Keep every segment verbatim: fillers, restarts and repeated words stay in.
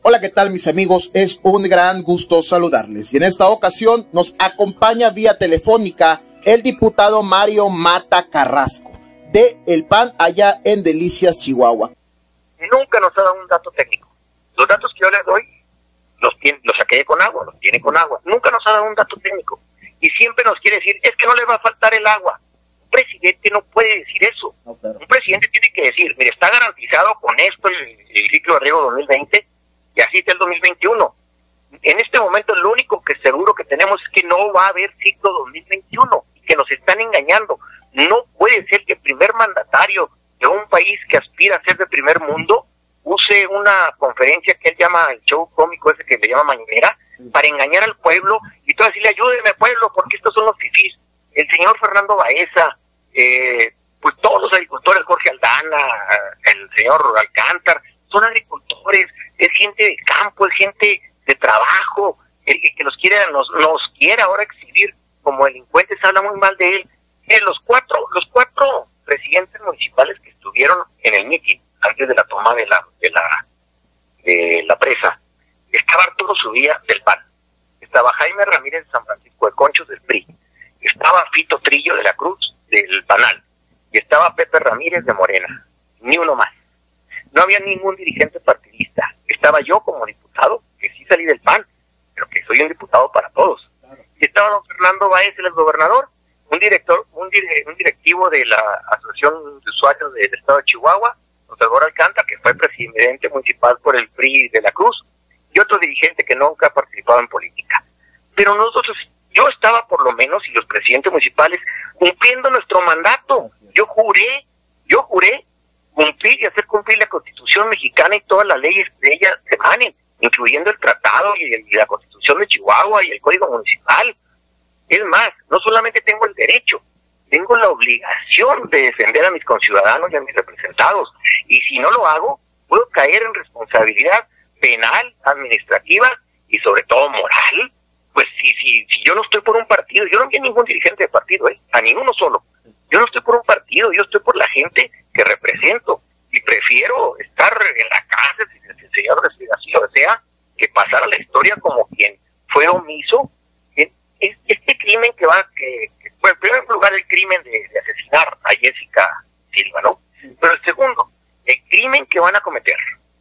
Hola, ¿qué tal mis amigos? Es un gran gusto saludarles. Y en esta ocasión nos acompaña vía telefónica el diputado Mario Mata Carrasco, de El P A N allá en Delicias, Chihuahua. Nunca nos ha dado un dato técnico. Los datos que yo les doy los, tiene, los saqué con agua, los tiene con agua. Nunca nos ha dado un dato técnico. Y siempre nos quiere decir, es que no le va a faltar el agua. Un presidente no puede decir eso. No, claro. Un presidente tiene que decir, mire, está garantizado con esto el, el ciclo de riego dos mil veinte y así está el dos mil veintiuno. En este momento lo único que seguro que tenemos es que no va a haber ciclo dos mil veintiuno y que nos están engañando. No puede ser que el primer mandatario de un país que aspira a ser de primer mundo use una conferencia que él llama el show cómico ese que le llama mañanera, sí, para engañar al pueblo y todo decirle, ayúdeme pueblo porque estos son los fifís. El señor Fernando Baeza, eh, pues todos los agricultores, Jorge Aldana, el señor Alcántar, son agricultores, es gente de campo, es gente de trabajo, el que nos quiere, nos, nos quiere ahora exhibir como delincuentes, habla muy mal de él. Eh, los cuatro, los cuatro presidentes municipales que estuvieron en el mitin antes de la toma de la de la de la presa, estaba Arturo Zubía del P A N, estaba Jaime Ramírez de San Francisco de Conchos del P R I, estaba Fito Trillo de la Cruz del Panal y estaba Pepe Ramírez de Morena, ni uno más. No había ningún dirigente partidista. Estaba yo como diputado, que sí salí del P A N, pero que soy un diputado para todos. Claro. Y estaba don Fernando Báez, el gobernador, un director, un, dire, un directivo de la Asociación de Usuarios del Estado de Chihuahua, don Salvador Alcántara, que fue presidente municipal por el P R I de la Cruz, y otro dirigente que nunca ha participado en política. Pero nosotros, yo estaba por lo menos, y los presidentes municipales, cumpliendo nuestro mandato. Yo juré, yo juré cumplir y hacer cumplir la Constitución mexicana y todas las leyes de ella se emanen, incluyendo el tratado y, el, y la Constitución de Chihuahua y el Código Municipal. Es más, no solamente tengo el derecho, tengo la obligación de defender a mis conciudadanos y a mis representados. Y si no lo hago, puedo caer en responsabilidad penal, administrativa y sobre todo moral. Pues si, si, si yo no estoy por un partido, yo no vi a ningún dirigente de partido, ¿eh? A ninguno solo. Yo no estoy por un partido, yo estoy por la gente que represento. Y prefiero estar en la cárcel, si el señor así lo desea, que pasar a la historia como quien fue omiso. Este crimen que va, que, que fue en primer lugar el crimen de, de asesinar a Jessica Silva, ¿no? Sí. Pero el segundo, el crimen que van a cometer.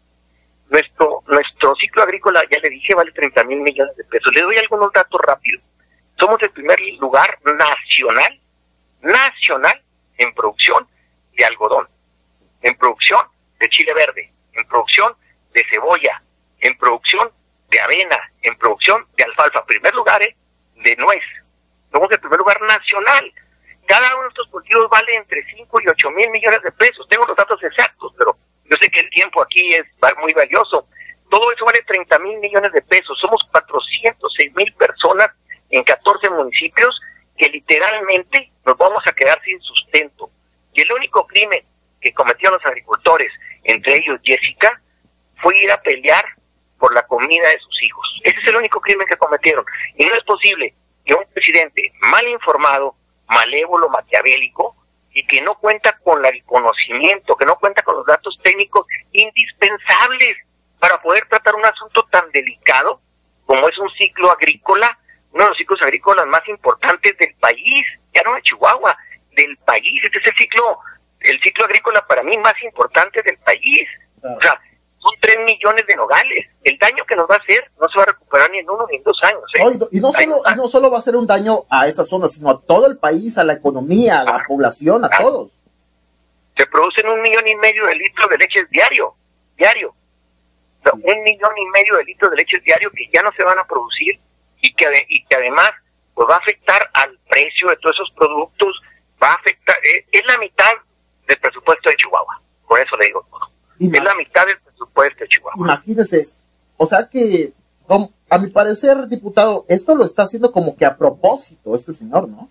Nuestro nuestro ciclo agrícola, ya le dije, vale treinta mil millones de pesos. Le doy algunos datos rápidos. Somos el primer lugar nacional, nacional, en producción de algodón, en producción de chile verde, en producción de cebolla, en producción de avena, en producción de alfalfa. Primer lugar, ¿eh? De nuez. Somos el primer lugar nacional. Cada uno de estos cultivos vale entre cinco y ocho mil millones de pesos. Tengo los datos exactos, pero yo sé que el tiempo aquí es muy valioso. Todo eso vale treinta mil millones de pesos. Somos cuatrocientos seis mil personas en catorce municipios que literalmente nos vamos a quedar sin sustento. Y el único crimen que cometieron los agricultores, entre ellos Jessica, fue ir a pelear por la comida de sus hijos. Ese es el único crimen que cometieron. Y no es posible que un presidente mal informado, malévolo, maquiavélico, y que no cuenta con el conocimiento, que no cuenta con los datos técnicos indispensables para poder tratar un asunto tan delicado como es un ciclo agrícola, uno de los ciclos agrícolas más importantes del país, ya no de Chihuahua, del país. Este es el ciclo, el ciclo agrícola para mí más importante del país. O sea, son tres millones de nogales. El daño que nos va a hacer no se va a recuperar ni en uno ni en dos años. ¿eh? No, y, no solo, y no solo va a ser un daño a esa zona, sino a todo el país, a la economía, a la ah, población, a ah, todos. Se producen un millón y medio de litros de leche diario, diario. O sea, sí. Un millón y medio de litros de leche diario que ya no se van a producir y que, y que además pues va a afectar al precio de todos esos productos, va a afectar, eh, es la mitad del presupuesto de Chihuahua. Por eso le digo todo. Es la mitad del presupuesto de Chihuahua. Imagínese, o sea que, a mi parecer, diputado, esto lo está haciendo como que a propósito este señor, ¿no?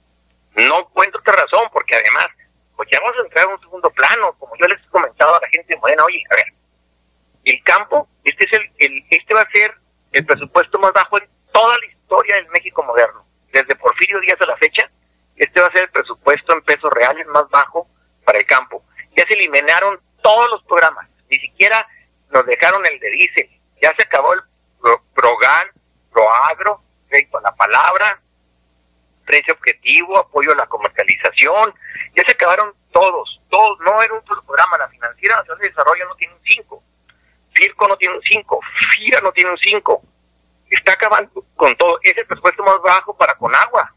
No encuentro otra razón, porque además, pues ya vamos a entrar en un segundo plano, como yo les he comentado a la gente de Morena, oye, a ver, el campo, este es el, el este va a ser el presupuesto más bajo en toda la historia del México moderno. Desde Porfirio Díaz a la fecha, este va a ser el presupuesto en pesos reales más bajo para el campo. Ya se eliminaron todos los programas, ni siquiera nos dejaron el de diésel, Ya se acabó el pro, ProGan, ProAgro, crédito a la palabra, precio objetivo, apoyo a la comercialización. Ya se acabaron todos, todos. No era un solo programa. La Financiera Nacional de Desarrollo no tiene un cinco. Firco no tiene un cinco. FIRA no tiene un cinco. Está acabando con todo. Es el presupuesto más bajo para Conagua.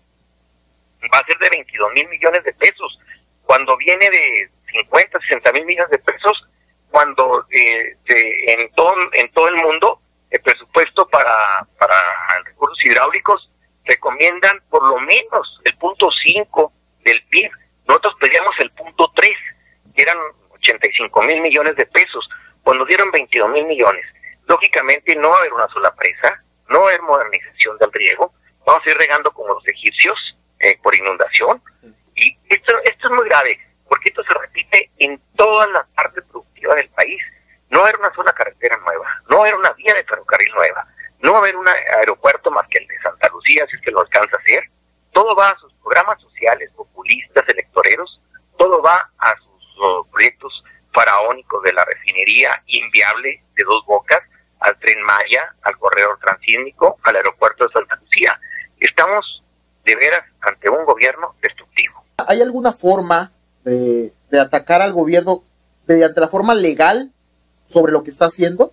Va a ser de veintidós mil millones de pesos. Cuando viene de cincuenta, sesenta mil millones de pesos, cuando eh, de, en, todo, en todo el mundo el presupuesto para, para recursos hidráulicos recomiendan por lo menos el punto cinco del P I B. Nosotros pedíamos el punto tres, que eran ochenta y cinco mil millones de pesos, cuando dieron veintidós mil millones. Lógicamente no va a haber una sola presa, no va a haber modernización del riego, vamos a ir regando como los egipcios eh, por inundación. Y esto, esto es muy grave, porque esto se repite en toda la parte productiva del país. No va a haber una sola carretera nueva, no va a haber una vía de ferrocarril nueva, no va a haber un aeropuerto más que el de Santa Lucía, si es que lo alcanza a hacer. Todo va a sus programas sociales, populistas, electoreros, todo va a sus uh, proyectos faraónicos de la refinería inviable de Dos Bocas, al Tren Maya, al corredor transísmico, al aeropuerto de Santa Lucía. Estamos de veras ante un gobierno destructivo. ¿Hay alguna forma de, de atacar al gobierno mediante la forma legal sobre lo que está haciendo?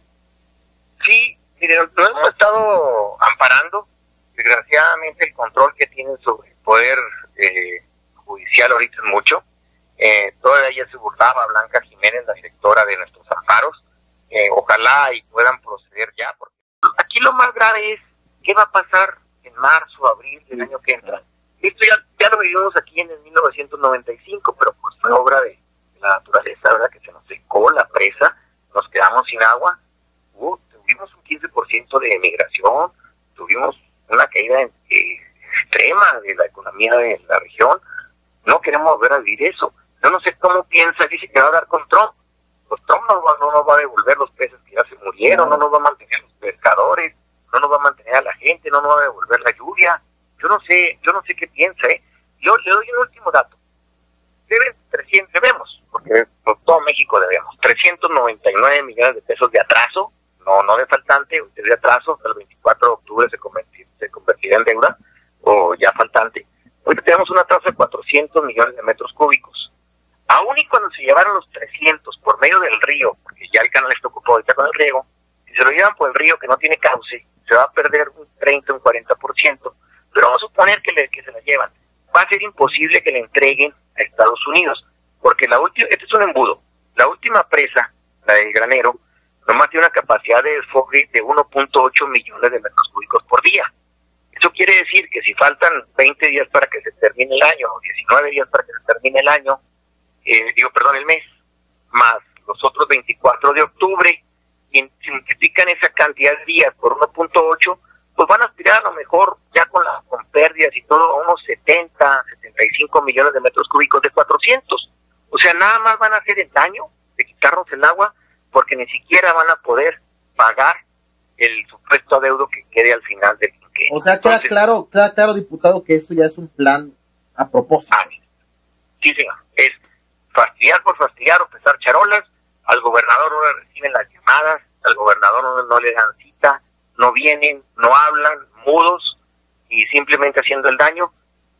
Sí, mire, lo hemos estado amparando. Desgraciadamente el control que tienen sobre el poder eh, judicial ahorita es mucho. Eh, todavía ella se burlaba, Blanca Jiménez, la directora de nuestros amparos. Eh, ojalá y puedan proceder ya, porque aquí lo más grave es qué va a pasar en marzo, abril del año que entra. Esto ya, ya lo vivimos aquí en el mil novecientos noventa y cinco, pero pues fue obra de, de la naturaleza, ¿verdad? Que se nos secó la presa, nos quedamos sin agua. Uh, tuvimos un quince por ciento de emigración, tuvimos una caída eh, extrema de la economía de la región. No queremos volver a vivir eso. Yo no sé cómo piensa, dice que va a dar con Trump. Pues Trump no, va, no nos va a devolver los peces que ya se murieron, no nos va a mantener a los pescadores, no nos va a mantener a la gente, no nos va a devolver la lluvia. Yo no sé, yo no sé qué piensa, ¿eh? Yo le doy un último dato. Deben trescientos, debemos, porque por todo México debemos, trescientos noventa y nueve millones de pesos de atraso, no no de faltante, de atraso, hasta el veinticuatro de octubre se, convertir, se convertirá en deuda, o ya faltante. Hoy tenemos un atraso de cuatrocientos millones de metros cúbicos. Aún y cuando se llevaron los trescientos por medio del río, porque ya el canal está ocupado ahorita con el riego, si se lo llevan por el río que no tiene cauce, se va a perder un treinta, un cuarenta por ciento. Pero vamos a suponer que, le, que se la llevan. Va a ser imposible que le entreguen a Estados Unidos, porque la última, este es un embudo, la última presa, la del Granero, nomás tiene una capacidad de desfogue de uno punto ocho millones de metros cúbicos por día. Eso quiere decir que si faltan veinte días para que se termine el año, o diecinueve días para que se termine el año, eh, digo, perdón, el mes, más los otros veinticuatro de octubre, y si multiplican esa cantidad de días por uno punto ocho, pues van a aspirar a lo mejor ya con las con pérdidas y todo a unos setenta, setenta y cinco millones de metros cúbicos de cuatrocientos. O sea, nada más van a hacer el daño de quitarnos el agua, porque ni siquiera van a poder pagar el supuesto adeudo que quede al final del quinquenio. O sea, queda Entonces, claro, queda claro, diputado, que esto ya es un plan a propósito. Ah, sí, señor. Es fastidiar por fastidiar o pesar charolas. Al gobernador no le reciben las llamadas, al gobernador no, no le dan cita, no vienen, no hablan, mudos y simplemente haciendo el daño.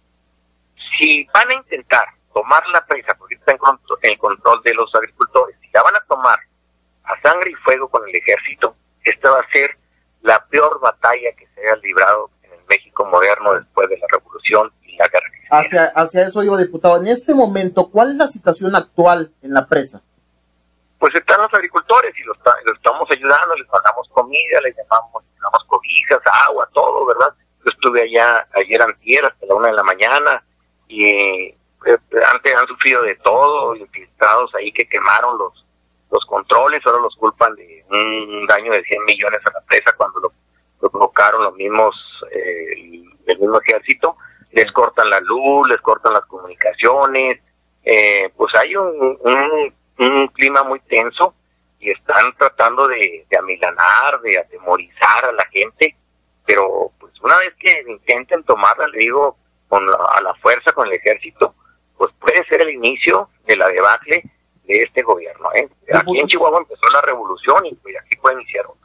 Si van a intentar tomar la presa, porque está en control, el control de los agricultores, si la van a tomar a sangre y fuego con el ejército, esta va a ser la peor batalla que se haya librado en el México moderno después de la revolución y la guerra. Hacia, hacia eso iba, diputado. En este momento, ¿cuál es la situación actual en la presa? Pues están los agricultores y los, los estamos ayudando, les mandamos comida, les llamamos, les damos cobijas, agua, todo, ¿verdad? Yo estuve allá ayer antier hasta la una de la mañana y eh, antes han sufrido de todo, infiltrados ahí que quemaron los los controles, ahora los culpan de un daño de cien millones a la presa cuando lo, lo provocaron los mismos, eh, el, el mismo ejército, les cortan la luz, les cortan las comunicaciones, eh, pues hay un, un, un clima muy tenso y están tratando de, de amilanar, de atemorizar a la gente, pero pues una vez que intenten tomarla, le digo, con la, a la fuerza, con el ejército, pues puede ser el inicio de la debacle de este gobierno, ¿eh? Aquí en Chihuahua empezó la revolución y pues aquí puede iniciar otra.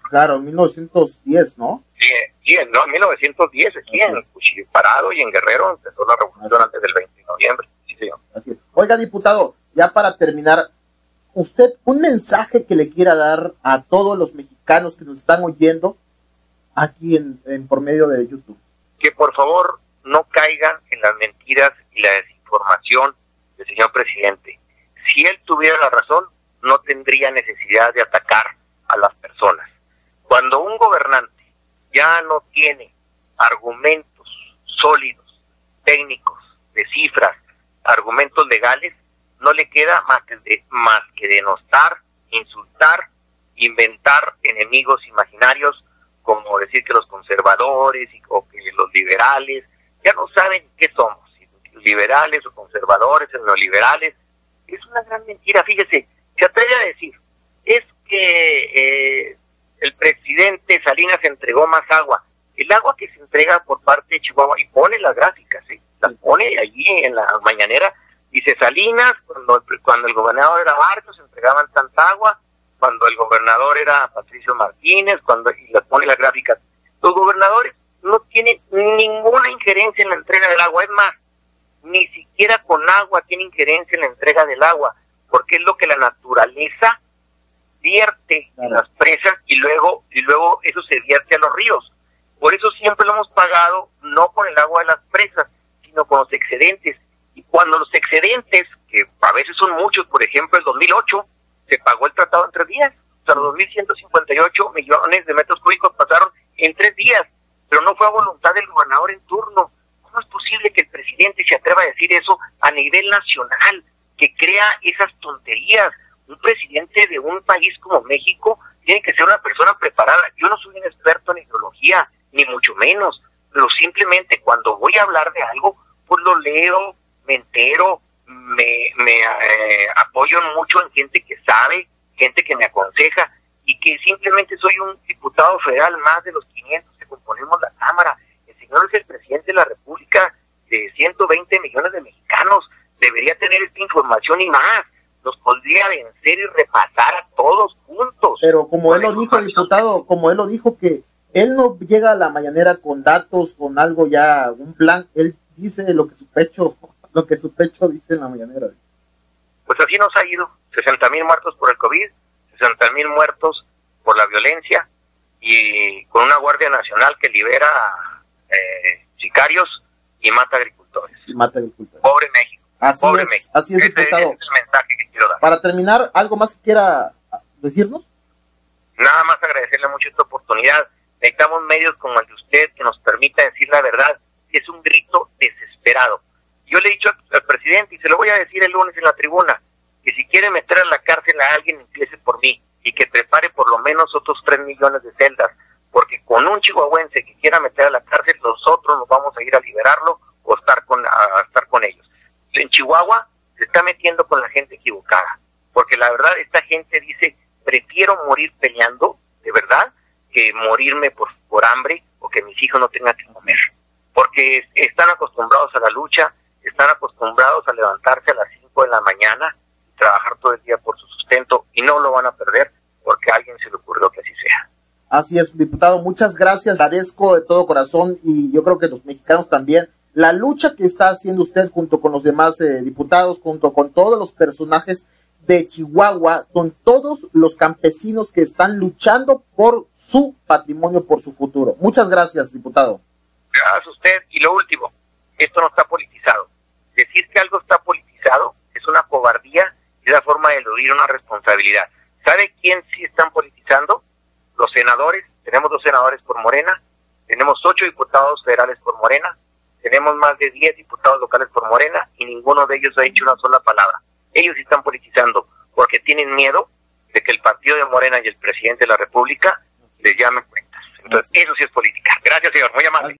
Claro, en mil novecientos diez, ¿no? Sí, sí, no, en mil novecientos diez, aquí en Cuchillo Parado y en Guerrero empezó la revolución antes del veinte de noviembre. Sí, señor. Así es. Oiga, diputado, ya para terminar, usted un mensaje que le quiera dar a todos los mexicanos que nos están oyendo aquí en, en por medio de YouTube. Que por favor no caigan en las mentiras y la desinformación del señor presidente. Si él tuviera la razón, no tendría necesidad de atacar a las personas. Cuando un gobernante ya no tiene argumentos sólidos, técnicos, de cifras, argumentos legales, no le queda más que, de, más que denostar, insultar, inventar enemigos imaginarios, como decir que los conservadores y, o que los liberales ya no saben qué somos, si liberales o conservadores o neoliberales. Es una gran mentira, fíjese, se atreve a decir, es que eh, el presidente Salinas entregó más agua. El agua que se entrega por parte de Chihuahua, y pone las gráficas, ¿eh? Las pone allí en la mañanera, dice Salinas, cuando, cuando el gobernador era Barrios, entregaban tanta agua, cuando el gobernador era Patricio Martínez, cuando y le pone las gráficas. Los gobernadores no tienen ninguna injerencia en la entrega del agua, es más, ni siquiera con agua tiene injerencia en la entrega del agua, porque es lo que la naturaleza vierte en las presas y luego y luego eso se vierte a los ríos. Por eso siempre lo hemos pagado no con el agua de las presas, sino con los excedentes. Y cuando los excedentes, que a veces son muchos, por ejemplo el dos mil ocho, se pagó el tratado en tres días. O sea, los dos mil ciento cincuenta y ocho millones de metros cúbicos pasaron en tres días, pero no fue a voluntad del gobernador en turno. ¿Cómo es posible que el presidente se atreva a decir eso a nivel nacional, que crea esas tonterías? Un presidente de un país como México tiene que ser una persona preparada. Yo no soy un experto en hidrología, ni mucho menos, pero simplemente cuando voy a hablar de algo, pues lo leo, me entero, me, me eh, apoyo mucho en gente que sabe, gente que me aconseja, y que simplemente soy un diputado federal más de los quinientos que componemos la Cámara. El señor es el presidente de la República de ciento veinte millones de mexicanos, debería tener esta información y más, nos podría vencer y repasar a todos juntos. Pero como él lo dijo, diputado, como él lo dijo, que él no llega a la mañanera con datos, con algo ya, un plan, él dice lo que su pecho, lo que su pecho dice en la mañanera. Pues así nos ha ido, sesenta mil muertos por el COVID, sesenta mil muertos por la violencia, y con una Guardia Nacional que libera eh, sicarios y mata agricultores. Y mata agricultores. Pobre México. Así Pobre es, México. así es, ese, diputado. Ese es el mensaje que quiero dar. Para terminar, ¿algo más que quiera decirnos? Nada más agradecerle mucho esta oportunidad. Necesitamos medios como el de usted que nos permita decir la verdad. Es un grito desesperado. Yo le he dicho al presidente, y se lo voy a decir el lunes en la tribuna, que si quiere meter a la cárcel a alguien, empiece por mí, y que prepare por lo menos otros tres millones de celdas, porque con un chihuahuense que quiera meter a la cárcel, nosotros nos vamos a ir a liberarlo o estar con, a estar con ellos. En Chihuahua se está metiendo con la gente equivocada, porque la verdad esta gente dice, prefiero morir peleando, de verdad, que morirme por, por hambre o que mis hijos no tengan que comer, porque están acostumbrados a la lucha, están acostumbrados a levantarse a las cinco de la mañana y trabajar todo el día por su sustento, y no lo van a perder porque a alguien se le ocurrió que así sea. Así es, diputado, muchas gracias, agradezco de todo corazón, y yo creo que los mexicanos también, la lucha que está haciendo usted junto con los demás eh, diputados, junto con todos los personajes de Chihuahua, con todos los campesinos que están luchando por su patrimonio, por su futuro. Muchas gracias, diputado. Gracias a usted. Y lo último, esto no está politizado. Decir que algo está politizado es una cobardía y es la forma de eludir una responsabilidad. ¿Sabe quién sí están politizando? Los senadores. Tenemos dos senadores por Morena, tenemos ocho diputados federales por Morena, tenemos más de diez diputados locales por Morena, y ninguno de ellos ha dicho una sola palabra. Ellos están politizando porque tienen miedo de que el partido de Morena y el presidente de la República les llamen cuentas. Entonces, eso sí es política. Gracias, señor. Muy amable.